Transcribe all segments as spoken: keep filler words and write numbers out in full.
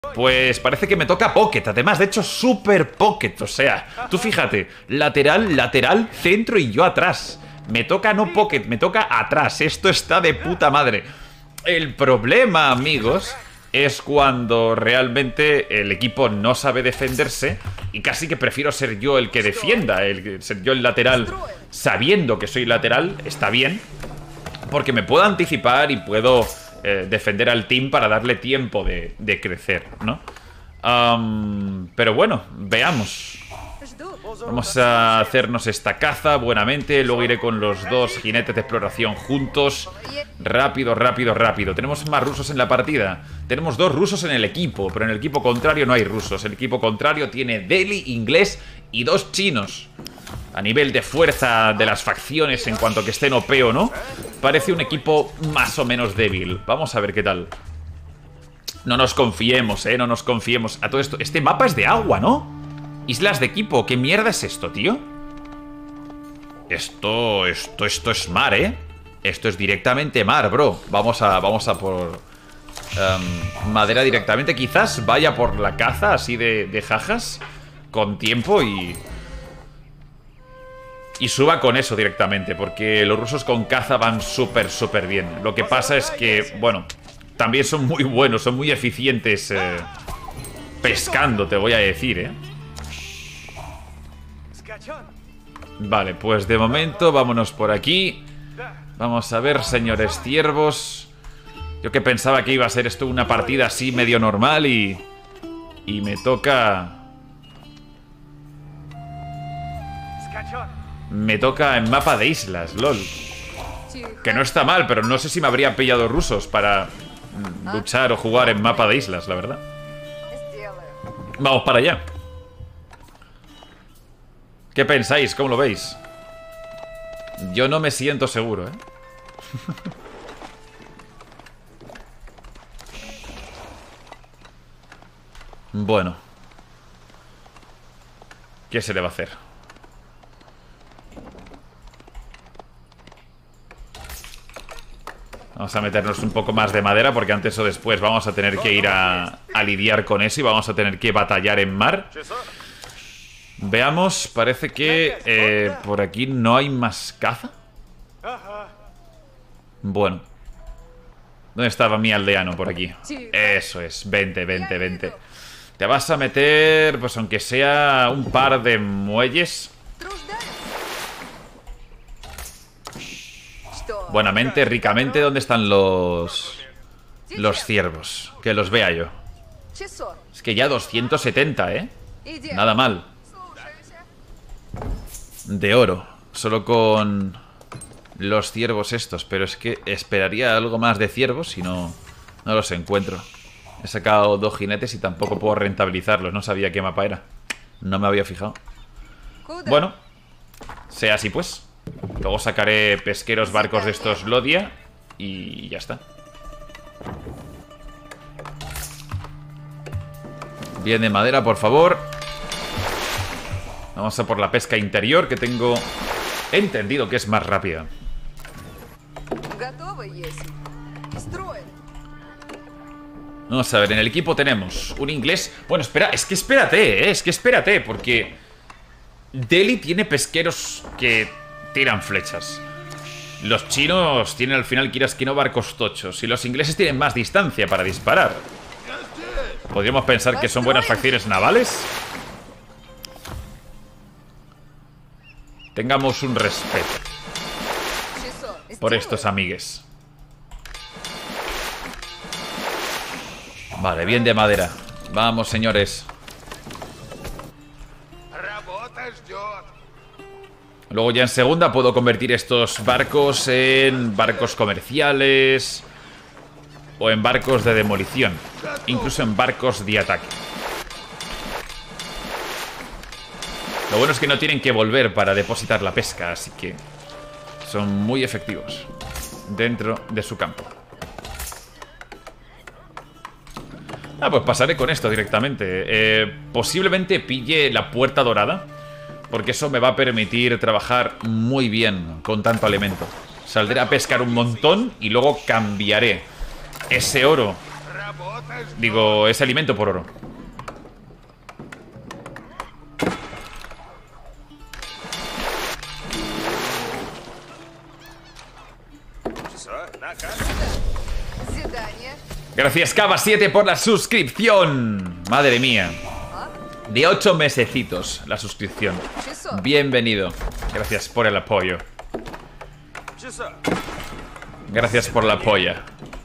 Pues parece que me toca pocket. Además, de hecho, super pocket. O sea, tú fíjate, lateral, lateral, centro y yo atrás. Me toca no pocket, me toca atrás. Esto está de puta madre. El problema, amigos, es cuando realmente el equipo no sabe defenderse y casi que prefiero ser yo el que defienda, el ser yo el lateral, sabiendo que soy lateral. Está bien, porque me puedo anticipar y puedo eh, defender al team para darle tiempo de, de crecer, ¿no? Um, pero bueno, veamos. Vamos a hacernos esta caza buenamente. Luego iré con los dos jinetes de exploración juntos. Rápido, rápido, rápido. Tenemos más rusos en la partida. Tenemos dos rusos en el equipo, pero en el equipo contrario no hay rusos. El equipo contrario tiene Delhi, inglés y dos chinos. A nivel de fuerza de las facciones, en cuanto que estén O P o no, parece un equipo más o menos débil. Vamos a ver qué tal. No nos confiemos, eh, no nos confiemos. A todo esto, este mapa es de agua, ¿no? Islas de equipo, ¿qué mierda es esto, tío? Esto, esto, esto es mar, ¿eh? Esto es directamente mar, bro. Vamos a, vamos a por um, madera directamente. Quizás vaya por la caza así de, de jajas con tiempo y... Y suba con eso directamente, porque los rusos con caza van súper, súper bien. Lo que pasa es que, bueno, también son muy buenos, son muy eficientes eh, pescando, te voy a decir, ¿eh? Vale, pues de momento vámonos por aquí. Vamos a ver, señores ciervos. Yo que pensaba que iba a ser esto una partida así medio normal y... Y me toca... Me toca en mapa de islas, lol. Que no está mal, pero no sé si me habría pillado rusos para luchar o jugar en mapa de islas, la verdad. Vamos para allá. ¿Qué pensáis? ¿Cómo lo veis? Yo no me siento seguro, ¿eh? Bueno. ¿Qué se le va a hacer? Vamos a meternos un poco más de madera, porque antes o después vamos a tener que ir a, a lidiar con eso y vamos a tener que batallar en mar. Veamos, parece que eh, por aquí no hay más caza. Bueno. ¿Dónde estaba mi aldeano? Por aquí. Eso es, vente, vente, vente. Te vas a meter, pues aunque sea un par de muelles. Buenamente, ricamente. ¿Dónde están los los ciervos? Que los vea yo. Es que ya doscientos setenta, ¿eh? Nada mal. De oro. Solo con los ciervos estos. Pero es que esperaría algo más de ciervos si no, no los encuentro. He sacado dos jinetes y tampoco puedo rentabilizarlos. No sabía qué mapa era. No me había fijado. Bueno, sea así pues. Luego sacaré pesqueros barcos de estos Lodia y ya está. Bien de madera, por favor. Vamos a por la pesca interior, que tengo entendido que es más rápida. Vamos a ver, en el equipo tenemos un inglés. Bueno, espera, es que espérate, ¿eh? Es que espérate, porque Delhi tiene pesqueros que tiran flechas. Los chinos tienen al final, quieras que no, barcos tochos. Y los ingleses tienen más distancia para disparar. ¿Podríamos pensar que son buenas facciones navales? Tengamos un respeto por estos amigues. Vale, bien de madera. Vamos, señores. Luego ya en segunda puedo convertir estos barcos en barcos comerciales o en barcos de demolición, incluso en barcos de ataque. Lo bueno es que no tienen que volver para depositar la pesca, así que son muy efectivos dentro de su campo. Ah, pues pasaré con esto directamente. eh, Posiblemente pille la puerta dorada, porque eso me va a permitir trabajar muy bien con tanto alimento. Saldré a pescar un montón y luego cambiaré ese oro Digo, ese alimento por oro. Gracias, Cava siete, por la suscripción. Madre mía. De ocho mesecitos la suscripción. Bienvenido. Gracias por el apoyo. Gracias por la polla.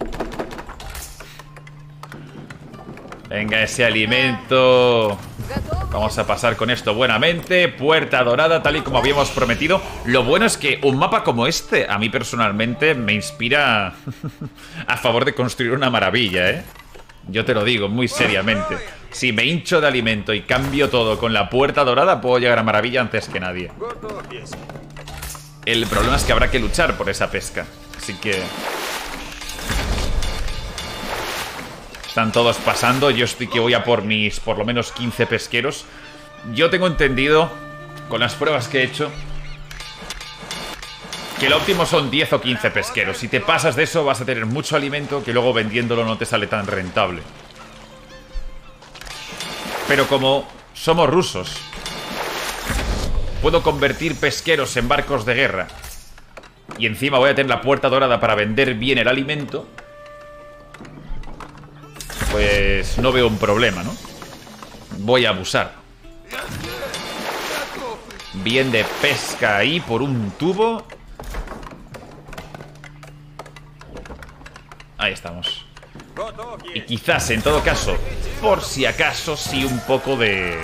Venga, ese alimento. Vamos a pasar con esto buenamente. Puerta dorada, tal y como habíamos prometido. Lo bueno es que un mapa como este, a mí personalmente, me inspira a favor de construir una maravilla, ¿eh? Yo te lo digo muy seriamente. Si me hincho de alimento y cambio todo con la puerta dorada, puedo llegar a maravilla antes que nadie. El problema es que habrá que luchar por esa pesca. Así que... están todos pasando. Yo estoy que voy a por mis por lo menos quince pesqueros. Yo tengo entendido, con las pruebas que he hecho, que lo óptimo son diez o quince pesqueros. Si te pasas de eso vas a tener mucho alimento que luego vendiéndolo no te sale tan rentable. Pero como somos rusos, puedo convertir pesqueros en barcos de guerra y encima voy a tener la puerta dorada para vender bien el alimento, pues no veo un problema, ¿no? Voy a abusar. Bien de pesca ahí por un tubo. Ahí estamos. Y quizás, en todo caso, por si acaso, sí un poco de...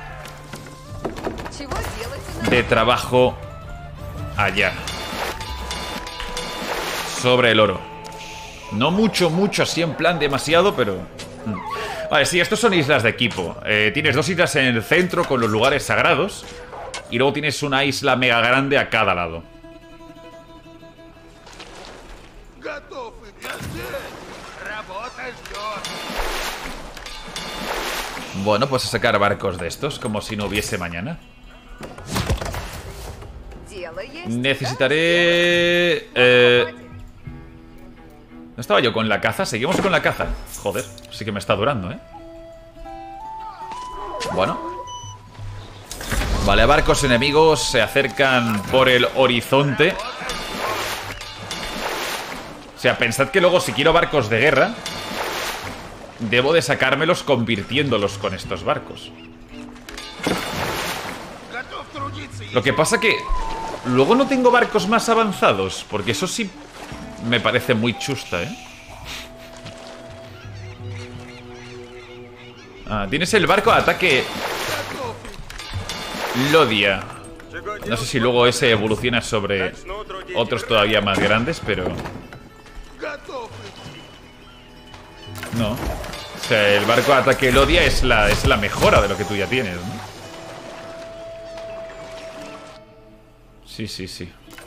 de trabajo allá. Sobre el oro. No mucho, mucho, así en plan demasiado, pero... Vale, sí, estos son islas de equipo. eh, Tienes dos islas en el centro con los lugares sagrados y luego tienes una isla mega grande a cada lado. Bueno, pues a sacar barcos de estos, como si no hubiese mañana. Necesitaré... Eh... ¿No estaba yo con la caza? ¿Seguimos con la caza? Joder, sí que me está durando, ¿eh? Bueno. Vale, barcos enemigos se acercan por el horizonte. O sea, pensad que luego si quiero barcos de guerra, debo de sacármelos convirtiéndolos con estos barcos. Lo que pasa que luego no tengo barcos más avanzados, porque eso sí me parece muy chusta, ¿eh? Ah, tienes el barco de ataque Lodia. No sé si luego ese evoluciona sobre otros todavía más grandes, pero... no. O sea, el barco de ataque Lodia es la, es la mejora de lo que tú ya tienes, ¿no? Sí, sí, sí.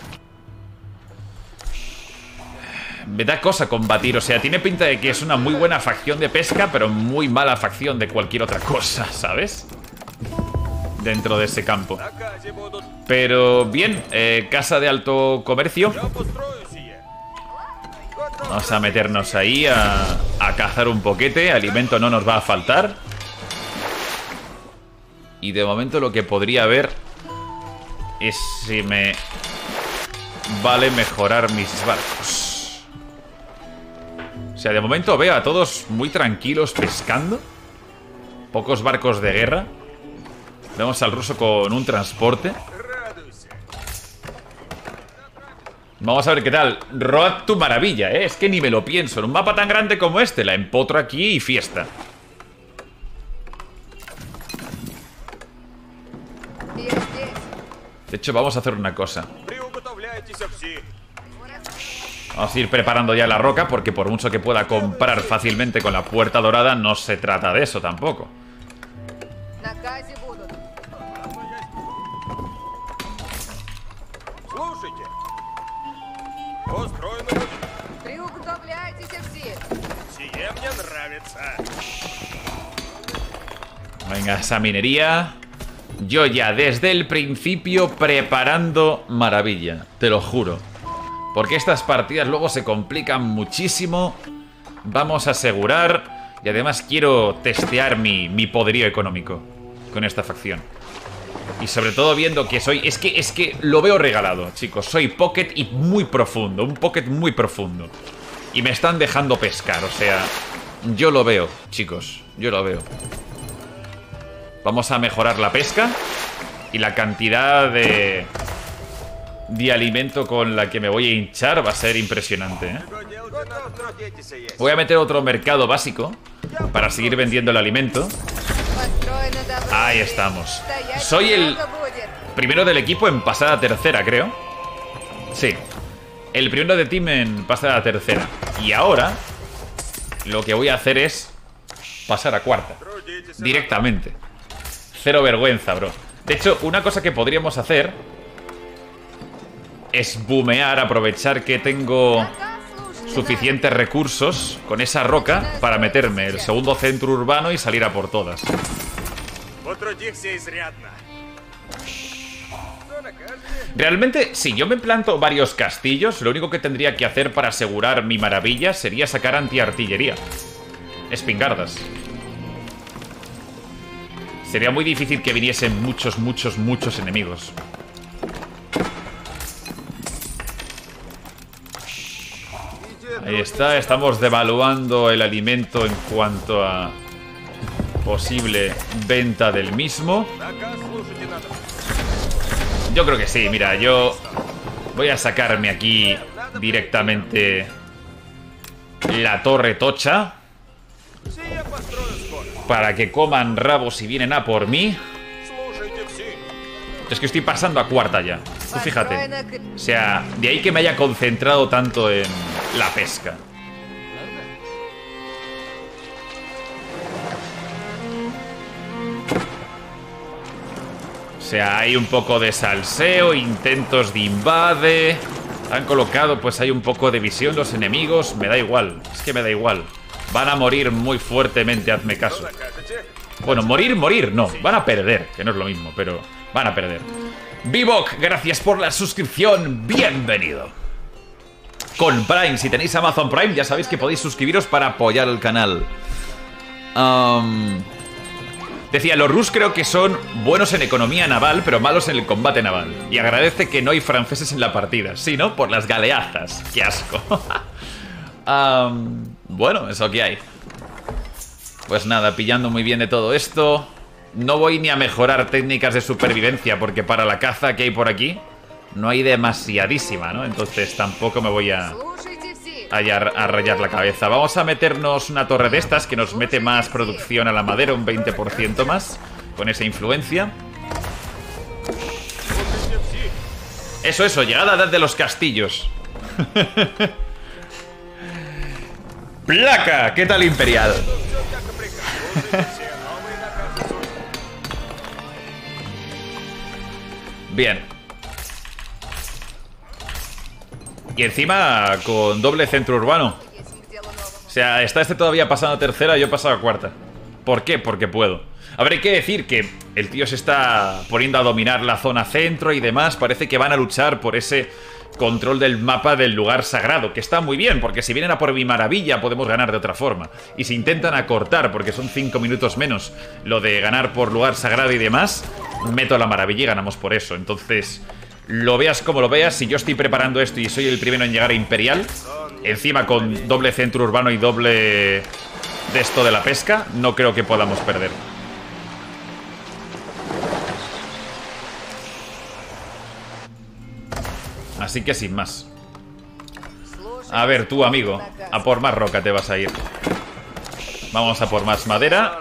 Me da cosa combatir, o sea, tiene pinta de que es una muy buena facción de pesca, pero muy mala facción de cualquier otra cosa, ¿sabes? Dentro de ese campo. Pero bien, eh, casa de alto comercio. Vamos a meternos ahí a, a cazar un poquete. Alimento no nos va a faltar. Y de momento lo que podría haber es si me vale mejorar mis barcos. O sea, de momento veo a todos muy tranquilos pescando. Pocos barcos de guerra. Vemos al ruso con un transporte. Vamos a ver qué tal. Road tu maravilla, ¿eh? Es que ni me lo pienso. En un mapa tan grande como este, la empotro aquí y fiesta. De hecho, vamos a hacer una cosa. Vamos a ir preparando ya la roca, porque por mucho que pueda comprar fácilmente con la puerta dorada, no se trata de eso tampoco. Venga, esa minería. Yo ya desde el principio preparando maravilla, te lo juro. Porque estas partidas luego se complican muchísimo. Vamos a asegurar. Y además quiero testear mi, mi poderío económico con esta facción. Y sobre todo viendo que soy... Es que, es que lo veo regalado, chicos. Soy pocket y muy profundo. Un pocket muy profundo. Y me están dejando pescar, o sea... Yo lo veo, chicos. Yo lo veo. Vamos a mejorar la pesca. Y la cantidad de... de alimento con la que me voy a hinchar va a ser impresionante, ¿eh? Voy a meter otro mercado básico para seguir vendiendo el alimento. Ahí estamos. Soy el primero del equipo en pasar a tercera, creo. Sí. El primero de team en pasar a tercera. Y ahora lo que voy a hacer es pasar a cuarta directamente. Cero vergüenza, bro. De hecho, una cosa que podríamos hacer es boomear, aprovechar que tengo suficientes recursos con esa roca para meterme el segundo centro urbano y salir a por todas. Realmente, si yo me planto varios castillos, lo único que tendría que hacer para asegurar mi maravilla sería sacar antiartillería. Espingardas. Sería muy difícil que viniesen muchos, muchos, muchos enemigos. Ahí está, estamos devaluando el alimento en cuanto a posible venta del mismo. Yo creo que sí, mira, yo voy a sacarme aquí directamente la torre tocha para que coman rabos si vienen a por mí. Es que estoy pasando a cuarta ya. Tú fíjate. O sea, de ahí que me haya concentrado tanto en la pesca. O sea, hay un poco de salseo, intentos de invade. Han colocado, pues hay un poco de visión los enemigos. Me da igual, es que me da igual. Van a morir muy fuertemente, hazme caso. Bueno, morir, morir, no. Van a perder, que no es lo mismo, pero van a perder. Vivok, gracias por la suscripción. Bienvenido. Con Prime, si tenéis Amazon Prime, ya sabéis que podéis suscribiros para apoyar el canal. Um, decía, los Rus creo que son buenos en economía naval, pero malos en el combate naval. Y agradece que no hay franceses en la partida. Sí, ¿no? Por las galeazas. Qué asco. um, bueno, eso que hay. Pues nada, pillando muy bien de todo esto. No voy ni a mejorar técnicas de supervivencia, porque para la caza que hay por aquí no hay demasiadísima, ¿no? Entonces tampoco me voy a, a, a rayar la cabeza. Vamos a meternos una torre de estas que nos mete más producción a la madera, un veinte por ciento más, con esa influencia. Eso, eso, llegada a edad de los castillos. ¡Placa! ¿Qué tal, Imperial? Bien. Y encima con doble centro urbano. O sea, está este todavía pasando a tercera y yo he pasado a cuarta. ¿Por qué? Porque puedo. A ver, hay que decir que el tío se está poniendo a dominar la zona centro y demás. Parece que van a luchar por ese control del mapa del lugar sagrado, que está muy bien, porque si vienen a por mi maravilla podemos ganar de otra forma. Y si intentan acortar, porque son cinco minutos menos lo de ganar por lugar sagrado y demás, meto la maravilla y ganamos por eso. Entonces, lo veas como lo veas, si yo estoy preparando esto y soy el primero en llegar a Imperial, encima con doble centro urbano y doble de esto de la pesca, no creo que podamos perder. Así que sin más. A ver, tú, amigo, a por más roca te vas a ir. Vamos a por más madera.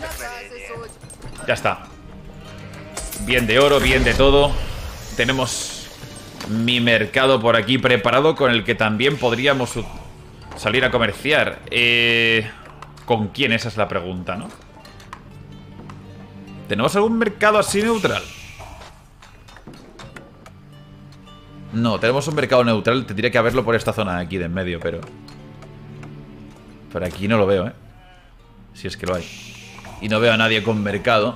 Ya está. Bien de oro, bien de todo. Tenemos mi mercado por aquí preparado, con el que también podríamos salir a comerciar. Eh, ¿Con quién? Esa es la pregunta, ¿no? ¿Tenemos algún mercado así neutral? No, tenemos un mercado neutral. Tendría que haberlo por esta zona de aquí de en medio, pero... Por aquí no lo veo, ¿eh? Si es que lo hay. Y no veo a nadie con mercado.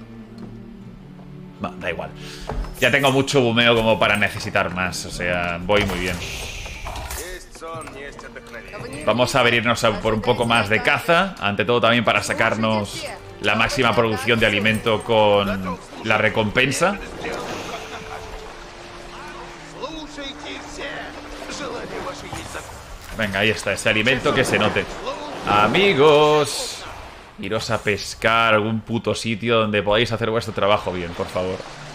Va, da igual. Ya tengo mucho bumeo como para necesitar más. O sea, voy muy bien. Vamos a venirnos a por un poco más de caza. Ante todo también para sacarnos la máxima producción de alimento con la recompensa. Venga, ahí está, ese alimento que se note. Amigos, iros a pescar a algún puto sitio donde podáis hacer vuestro trabajo bien, por favor.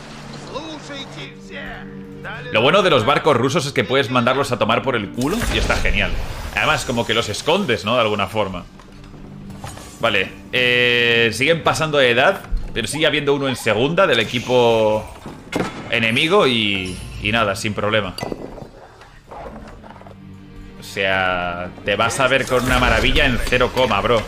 Lo bueno de los barcos rusos es que puedes mandarlos a tomar por el culo y está genial. Además, como que los escondes, ¿no? De alguna forma. Vale, eh, siguen pasando de edad, pero sigue habiendo uno en segunda del equipo enemigo y, y nada, sin problema. O sea, te vas a ver con una maravilla en cero coma, bro.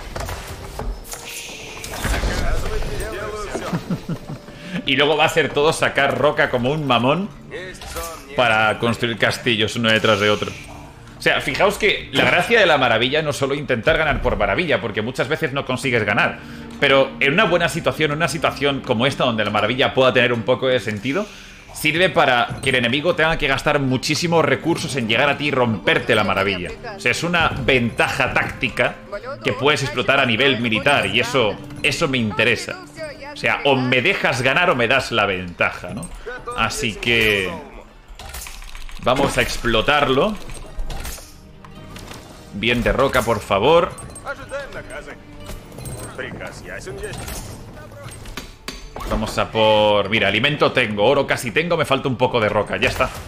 Y luego va a ser todo sacar roca como un mamón para construir castillos uno detrás de otro. O sea, fijaos que la gracia de la maravilla no es solo intentar ganar por maravilla, porque muchas veces no consigues ganar. Pero en una buena situación, en una situación como esta, donde la maravilla pueda tener un poco de sentido, sirve para que el enemigo tenga que gastar muchísimos recursos en llegar a ti y romperte la maravilla. O sea, es una ventaja táctica que puedes explotar a nivel militar, y eso, eso me interesa. O sea, o me dejas ganar o me das la ventaja, ¿no? Así que vamos a explotarlo. Bien de roca, por favor. Vamos a por... Mira, alimento tengo, oro casi tengo, me falta un poco de roca, ya está.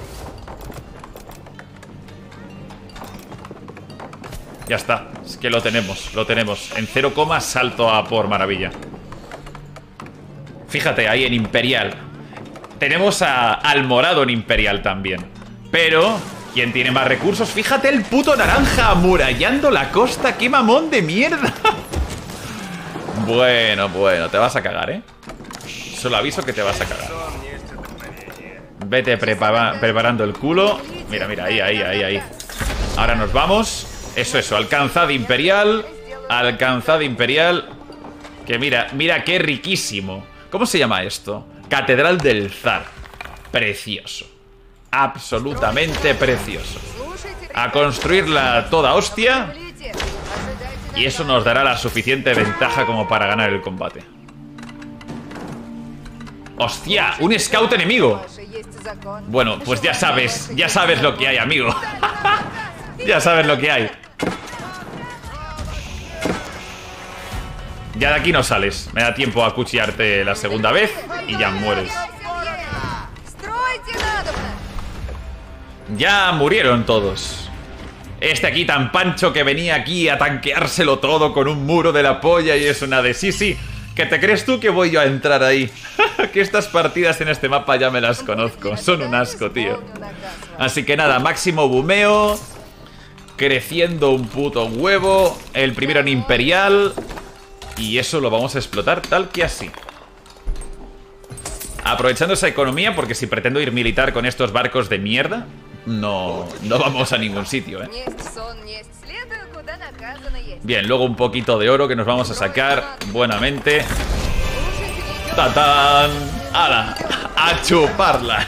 Ya está, es que lo tenemos, lo tenemos. En cero coma salto a por maravilla. Fíjate, ahí en Imperial. Tenemos a, al morado en Imperial también. Pero... ¿quién tiene más recursos? Fíjate el puto naranja amurallando la costa. ¡Qué mamón de mierda! Bueno, bueno, te vas a cagar, ¿eh? Solo aviso que te vas a cagar. Vete prepara preparando el culo. Mira, mira, ahí, ahí, ahí, ahí. Ahora nos vamos. Eso, eso, alcanzad Imperial. Alcanzad Imperial. Que mira, mira qué riquísimo. ¿Cómo se llama esto? Catedral del Zar. Precioso. Absolutamente precioso. A construirla toda hostia. Y eso nos dará la suficiente ventaja como para ganar el combate. ¡Hostia! ¡Un scout enemigo! Bueno, pues ya sabes. Ya sabes lo que hay, amigo. Ya sabes lo que hay. Ya de aquí no sales. Me da tiempo a cuchillarte la segunda vez y ya mueres. Ya murieron todos. Este aquí tan pancho que venía aquí a tanqueárselo todo con un muro de la polla y es una de sí, sí. ¿Qué te crees tú que voy yo a entrar ahí? Que estas partidas en este mapa ya me las conozco. Son un asco, tío. Así que nada, máximo bumeo. Creciendo un puto huevo. El primero en Imperial. Y eso lo vamos a explotar tal que así. Aprovechando esa economía, porque si pretendo ir militar con estos barcos de mierda, no, no vamos a ningún sitio, ¿eh? Bien, luego un poquito de oro que nos vamos a sacar buenamente. ¡Tatán! ¡Hala! ¡A chuparla!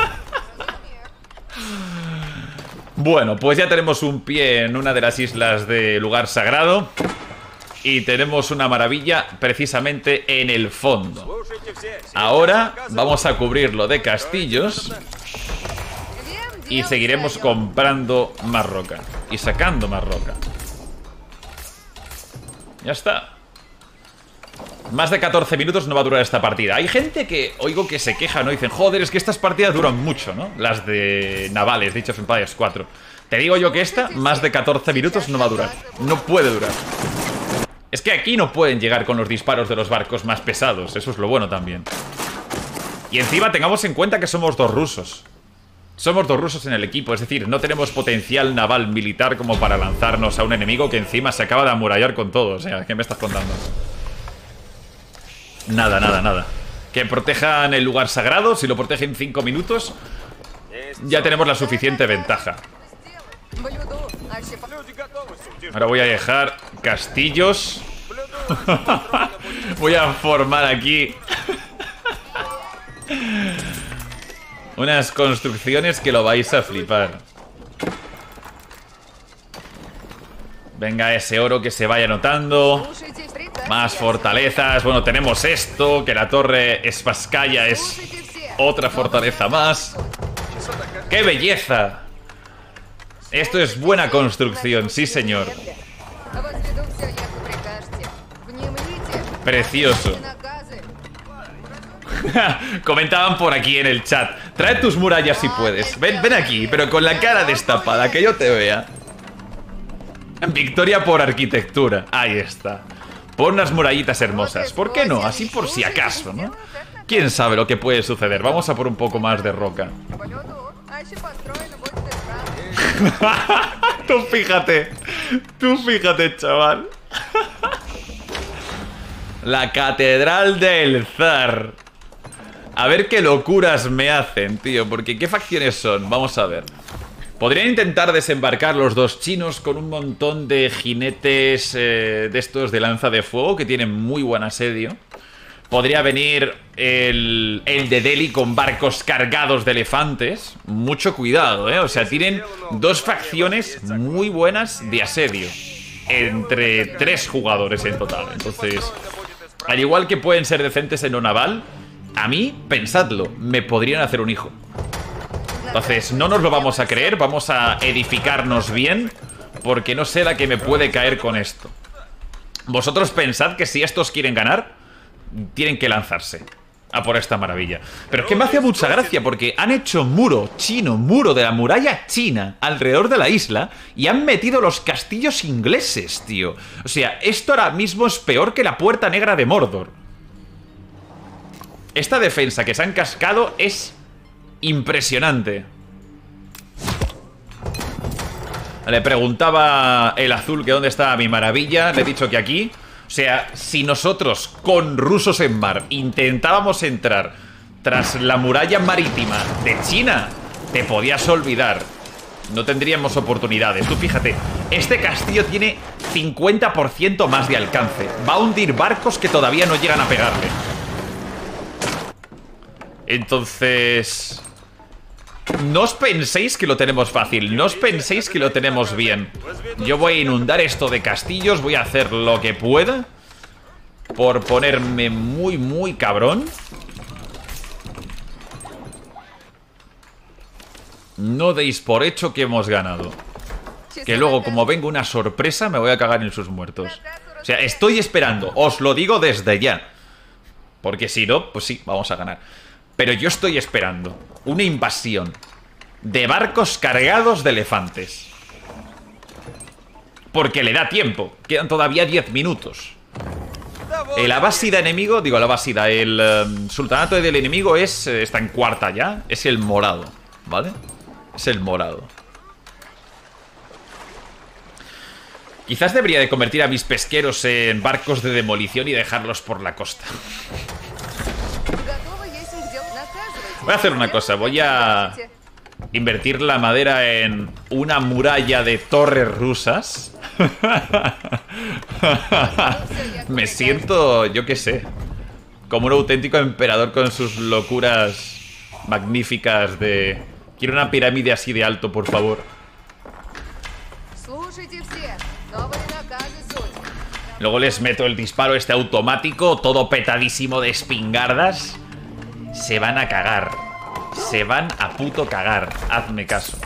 Bueno, pues ya tenemos un pie en una de las islas de lugar sagrado. Y tenemos una maravilla precisamente en el fondo. Ahora vamos a cubrirlo de castillos. Y seguiremos comprando más roca. Y sacando más roca. Ya está. Más de catorce minutos no va a durar esta partida. Hay gente que oigo que se queja, ¿no? Dicen, joder, es que estas partidas duran mucho, ¿no? Las de navales, de Age of Empires cuatro. Te digo yo que esta, más de catorce minutos no va a durar. No puede durar. Es que aquí no pueden llegar con los disparos de los barcos más pesados. Eso es lo bueno también. Y encima tengamos en cuenta que somos dos rusos. Somos dos rusos en el equipo. Es decir, no tenemos potencial naval militar como para lanzarnos a un enemigo que encima se acaba de amurallar con todo. O sea, ¿qué me estás contando? Nada, nada, nada. Que protejan el lugar sagrado. Si lo protegen cinco minutos, ya tenemos la suficiente ventaja. Ahora voy a dejar castillos. Voy a formar aquí unas construcciones que lo vais a flipar. Venga, ese oro que se vaya anotando. Más fortalezas. Bueno, tenemos esto, que la torre Spasskaya es otra fortaleza más. ¡Qué belleza! Esto es buena construcción, sí señor. Precioso. Comentaban por aquí en el chat: trae tus murallas si puedes. Ven, ven aquí, pero con la cara destapada, que yo te vea. Victoria por arquitectura. Ahí está. Pon unas murallitas hermosas. ¿Por qué no? Así por si acaso, ¿no? ¿Quién sabe lo que puede suceder? Vamos a por un poco más de roca. Tú fíjate. Tú fíjate, chaval. La catedral del zar. A ver qué locuras me hacen, tío. Porque ¿qué facciones son? Vamos a ver. Podrían intentar desembarcar los dos chinos con un montón de jinetes eh, de estos de lanza de fuego que tienen muy buen asedio. Podría venir el, el de Delhi con barcos cargados de elefantes. Mucho cuidado, ¿eh? O sea, tienen dos facciones muy buenas de asedio. Entre tres jugadores en total. Entonces, al igual que pueden ser decentes en lo naval, a mí, pensadlo, me podrían hacer un hijo. Entonces, no nos lo vamos a creer. Vamos a edificarnos bien, porque no sé la que me puede caer con esto. Vosotros pensad que si estos quieren ganar, tienen que lanzarse a por esta maravilla. Pero es que me hace mucha gracia, porque han hecho muro chino, muro de la muralla china alrededor de la isla, y han metido los castillos ingleses, tío. O sea, esto ahora mismo es peor que la Puerta Negra de Mordor. Esta defensa que se han cascado es impresionante. Le preguntaba el azul que dónde estaba mi maravilla. Le he dicho que aquí. O sea, si nosotros con rusos en mar intentábamos entrar tras la muralla marítima de China, te podías olvidar. No tendríamos oportunidades. Tú fíjate, este castillo tiene cincuenta por ciento más de alcance. Va a hundir barcos que todavía no llegan a pegarle. Entonces, no os penséis que lo tenemos fácil. No os penséis que lo tenemos bien. Yo voy a inundar esto de castillos. Voy a hacer lo que pueda por ponerme muy, muy cabrón. No deis por hecho que hemos ganado. Que luego, como venga una sorpresa, me voy a cagar en sus muertos. O sea, estoy esperando. Os lo digo desde ya. Porque si no, pues sí, vamos a ganar. Pero yo estoy esperando una invasión de barcos cargados de elefantes. Porque le da tiempo. Quedan todavía diez minutos. El abásida enemigo, digo el abásida, el um, sultanato del enemigo es, eh, está en cuarta ya. Es el morado, ¿vale? Es el morado. Quizás debería de convertir a mis pesqueros en barcos de demolición y dejarlos por la costa. Voy a hacer una cosa, voy a invertir la madera en una muralla de torres rusas. Me siento, yo qué sé, como un auténtico emperador con sus locuras magníficas de... Quiero una pirámide así de alto, por favor. Luego les meto el disparo este automático, todo petadísimo de espingardas. Se van a cagar. Se van a puto cagar. Hazme caso.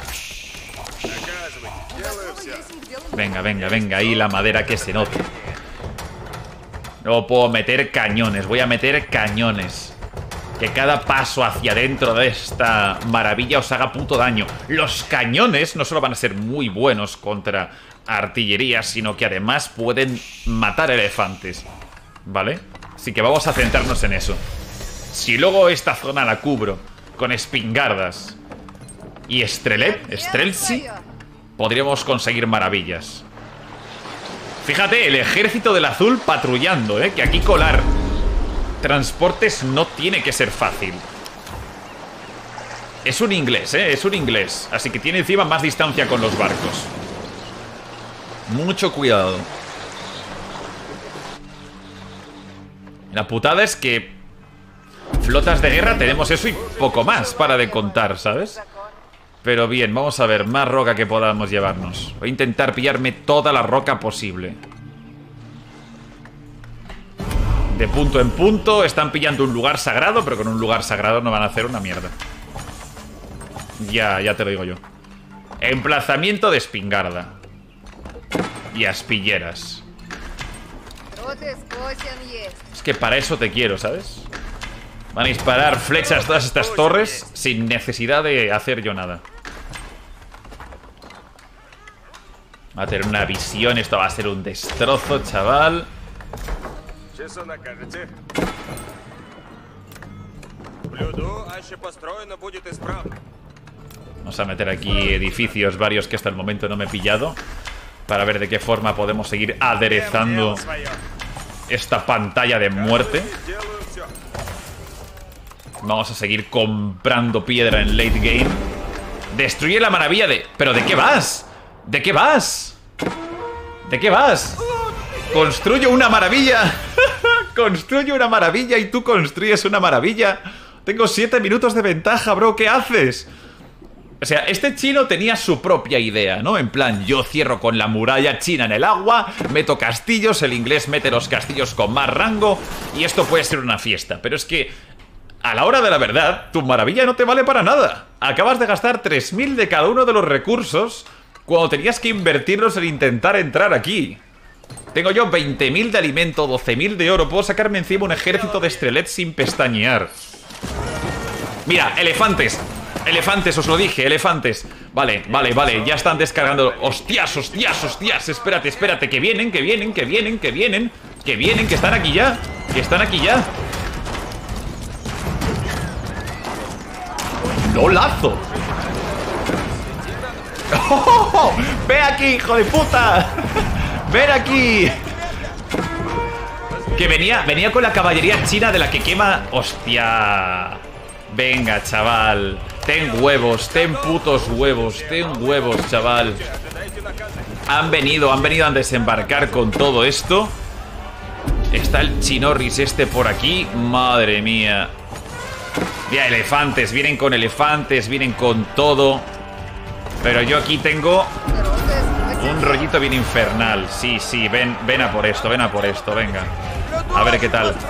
Venga, venga, venga. Ahí la madera que se note. Luego puedo meter cañones. Voy a meter cañones. Que cada paso hacia adentro de esta maravilla os haga puto daño. Los cañones no solo van a ser muy buenos contra artillería, sino que además pueden matar elefantes. ¿Vale? Así que vamos a centrarnos en eso. Si luego esta zona la cubro con espingardas y Strelet, Streltsy, podríamos conseguir maravillas. Fíjate, el ejército del azul patrullando, ¿eh? Que aquí colar transportes no tiene que ser fácil. Es un inglés, ¿eh? Es un inglés. Así que tiene encima más distancia con los barcos. Mucho cuidado. La putada es que flotas de guerra tenemos eso y poco más para de contar, ¿sabes? Pero bien, vamos a ver, más roca que podamos llevarnos. Voy a intentar pillarme toda la roca posible. De punto en punto, están pillando un lugar sagrado, pero con un lugar sagrado no van a hacer una mierda. Ya, ya te lo digo yo. Emplazamiento de espingarda. Y aspilleras. Es que para eso te quiero, ¿sabes? Van a disparar flechas todas estas torres sin necesidad de hacer yo nada. Va a tener una visión, esto va a ser un destrozo, chaval. Vamos a meter aquí edificios varios que hasta el momento no me he pillado, para ver de qué forma podemos seguir aderezando esta pantalla de muerte. Vamos a seguir comprando piedra en late game. Destruye la maravilla de... ¿Pero de qué vas? ¿De qué vas? ¿De qué vas? Construyo una maravilla. Construyo una maravilla y tú construyes una maravilla. Tengo siete minutos de ventaja, bro. ¿Qué haces? O sea, este chino tenía su propia idea, ¿no? En plan, yo cierro con la muralla china en el agua, meto castillos, el inglés mete los castillos con más rango y esto puede ser una fiesta. Pero es que, a la hora de la verdad, tu maravilla no te vale para nada. Acabas de gastar tres mil de cada uno de los recursos cuando tenías que invertirlos en intentar entrar aquí. Tengo yo veinte mil de alimento, doce mil de oro. Puedo sacarme encima un ejército de estrelets sin pestañear. Mira, elefantes. Elefantes, os lo dije, elefantes. Vale, vale, vale, ya están descargando. Hostias, hostias, hostias. Espérate, espérate, que vienen, que vienen, que vienen, que vienen. Que vienen, que están aquí ya. Que están aquí ya. ¡No lazo! ¡Oh! ¡Ve aquí, hijo de puta! ¡Ven aquí! Que venía, venía con la caballería china de la que quema... ¡Hostia! Venga, chaval. Ten huevos, ten putos huevos. Ten huevos, chaval. Han venido, han venido a desembarcar con todo esto. Está el chinorris este por aquí. Madre mía. Ya, elefantes, vienen con elefantes, vienen con todo. Pero yo aquí tengo un rollito bien infernal. Sí, sí, ven, ven a por esto, ven a por esto, venga. A ver qué tal.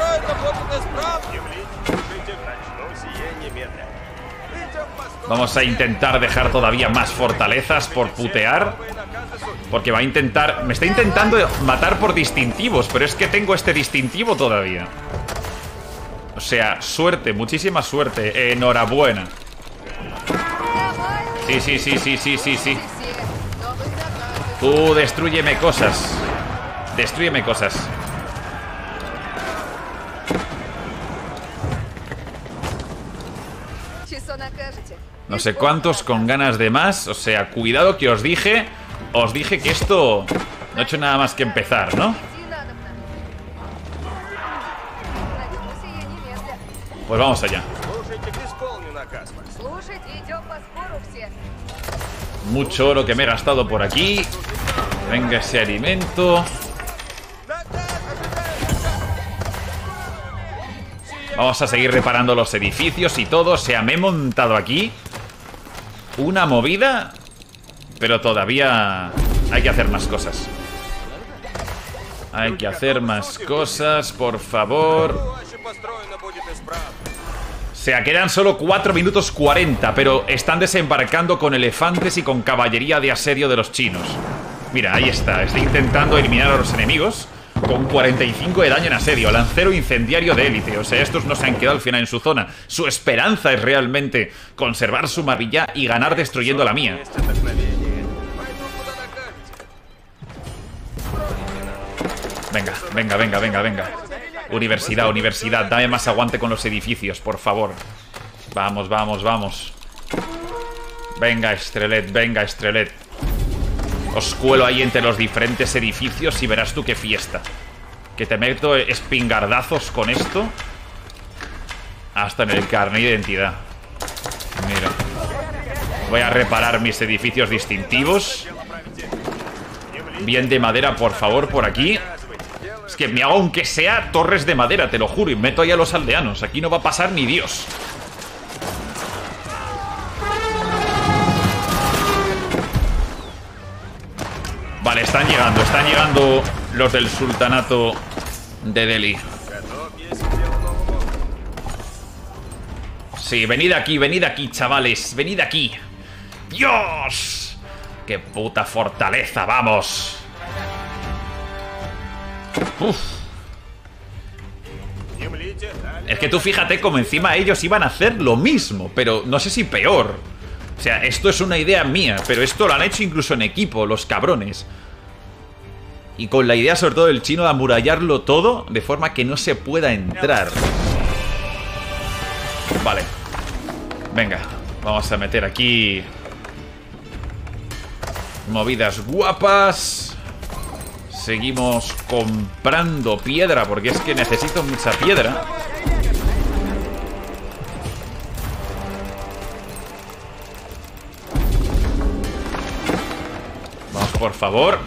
Vamos a intentar dejar todavía más fortalezas por putear. Porque va a intentar... Me está intentando matar por distintivos, pero es que tengo este distintivo todavía. O sea, suerte, muchísima suerte. Enhorabuena. Sí, sí, sí, sí, sí, sí, sí. Tú destrúyeme cosas. Destrúyeme cosas. No sé cuántos con ganas de más. O sea, cuidado que os dije. Os dije que esto no ha hecho nada más que empezar, ¿no? Pues vamos allá. Mucho oro que me he gastado por aquí. Venga ese alimento. Vamos a seguir reparando los edificios y todo. O sea, me he montado aquí una movida, pero todavía hay que hacer más cosas. Hay que hacer más cosas, por favor. O sea, quedan solo cuatro minutos cuarenta, pero están desembarcando con elefantes y con caballería de asedio de los chinos. Mira, ahí está. Está intentando eliminar a los enemigos con cuarenta y cinco de daño en asedio. Lancero incendiario de élite. O sea, estos no se han quedado al final en su zona. Su esperanza es realmente conservar su maravilla y ganar destruyendo la mía. Venga, venga, venga, venga, venga. Universidad, universidad. Dame más aguante con los edificios, por favor. Vamos, vamos, vamos. Venga, Estrelet, venga, Estrelet. Os cuelo ahí entre los diferentes edificios y verás tú qué fiesta. Que te meto espingardazos con esto. Hasta en el carnet de identidad. Mira. Voy a reparar mis edificios distintivos. Bien de madera, por favor, por aquí. Es que me hago aunque sea torres de madera, te lo juro. Y meto ahí a los aldeanos. Aquí no va a pasar ni Dios. Vale, están llegando, están llegando los del sultanato de Delhi. Sí, venid aquí, venid aquí, chavales. Venid aquí. ¡Dios! ¡Qué puta fortaleza! ¡Vamos! Uf. Es que tú fíjate como encima ellos iban a hacer lo mismo, pero no sé si peor. O sea, esto es una idea mía, pero esto lo han hecho incluso en equipo, los cabrones. Y con la idea sobre todo del chino de amurallarlo todo de forma que no se pueda entrar. Vale. Venga, vamos a meter aquí movidas guapas. Seguimos comprando piedra porque es que necesito mucha piedra. Vamos, por favor.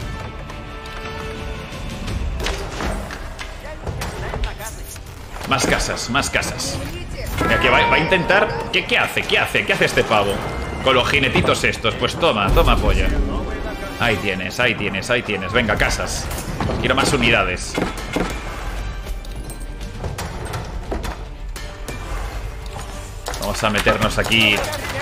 Más casas, más casas. Mira, que va, va a intentar... ¿Qué, ¿Qué hace? ¿Qué hace? ¿Qué hace este pavo? Con los jinetitos estos. Pues toma, toma polla. Ahí tienes, ahí tienes, ahí tienes. Venga, casas. Quiero más unidades. Vamos a meternos aquí.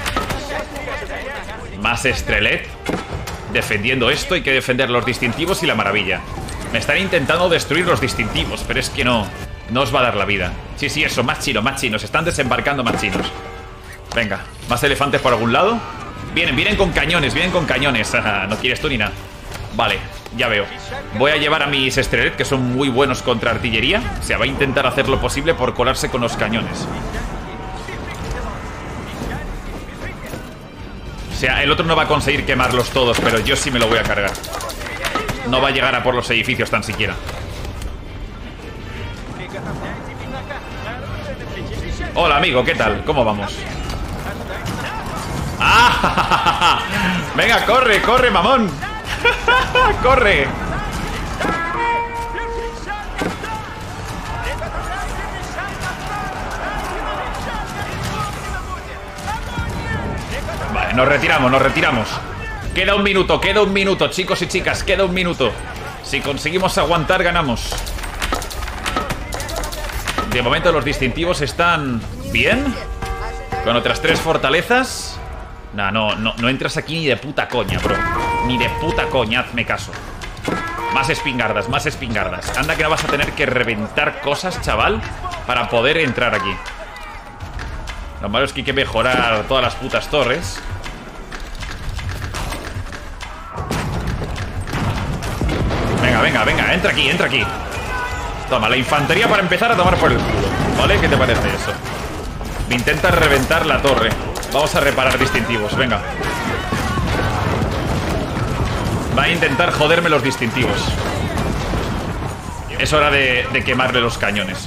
Más Estrelet. Defendiendo esto, hay que defender los distintivos y la maravilla. Me están intentando destruir los distintivos, pero es que no... No os va a dar la vida. Sí, sí, eso, más chinos, más chinos. Están desembarcando más chinos. Venga, más elefantes por algún lado. Vienen, vienen con cañones, vienen con cañones. No quieres tú ni nada. Vale, ya veo. Voy a llevar a mis Estrelet, que son muy buenos contra artillería. O sea, va a intentar hacer lo posible por colarse con los cañones. O sea, el otro no va a conseguir quemarlos todos, pero yo sí me lo voy a cargar. No va a llegar a por los edificios tan siquiera. Hola, amigo, ¿qué tal? ¿Cómo vamos? ¡Ah! Venga, corre, corre, mamón. Corre. Vale, nos retiramos, nos retiramos. Queda un minuto, queda un minuto, chicos y chicas, queda un minuto. Si conseguimos aguantar, ganamos. De momento los distintivos están bien. Con otras tres fortalezas. Nah, no, no, no entras aquí ni de puta coña, bro. Ni de puta coña, hazme caso. Más espingardas, más espingardas. Anda que no vas a tener que reventar cosas, chaval, para poder entrar aquí. Lo malo es que hay que mejorar todas las putas torres. Venga, venga, venga, entra aquí, entra aquí. Toma, la infantería para empezar a tomar por el culo. ¿Vale? ¿Qué te parece eso? Me intenta reventar la torre. Vamos a reparar distintivos, venga. Va a intentar joderme los distintivos. Es hora de, de quemarle los cañones.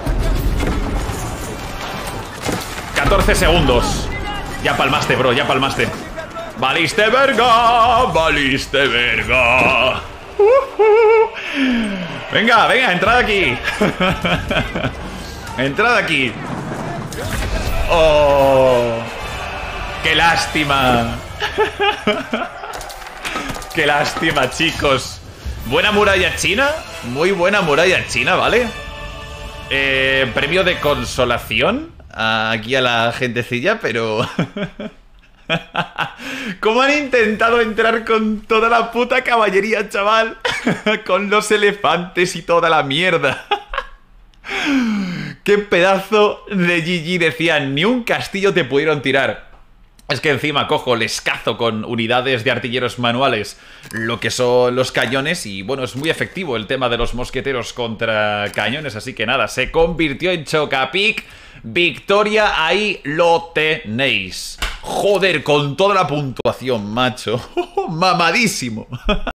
catorce segundos. Ya palmaste, bro, ya palmaste. Valiste verga, valiste verga. Uh -huh. Venga, venga, entrad aquí. Entrad aquí. Oh, qué lástima. Qué lástima, chicos. Buena muralla china. Muy buena muralla china, ¿vale? Eh, premio de consolación aquí a la gentecilla, pero... ¿Cómo han intentado entrar con toda la puta caballería, chaval? Con los elefantes y toda la mierda. Qué pedazo de G G. Decían, ni un castillo te pudieron tirar. Es que encima cojo, les cazo con unidades de artilleros manuales lo que son los cañones. Y bueno, es muy efectivo el tema de los mosqueteros contra cañones. Así que nada, se convirtió en Chocapic. Victoria, ahí lo tenéis. Joder, con toda la puntuación, macho. Mamadísimo.